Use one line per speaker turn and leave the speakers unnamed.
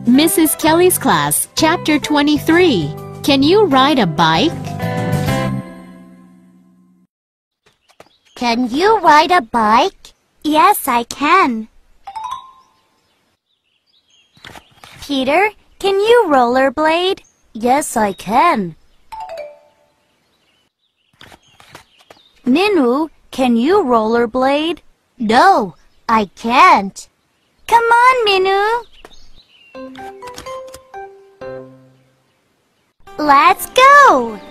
Mrs. Kelly's Class, Chapter 23. Can you ride a bike?
Can you ride a bike?
Yes, I can. Peter, can you rollerblade?
Yes, I can.
Minu, can you rollerblade?
No, I can't.
Come on, Minu. Let's go!